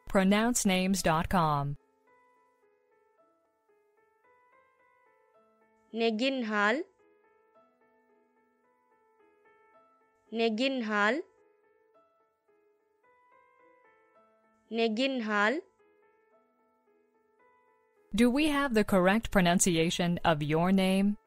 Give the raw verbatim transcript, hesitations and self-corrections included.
pronounce names dot com. Neginhal, Neginhal, Neginhal. Do we have the correct pronunciation of your name?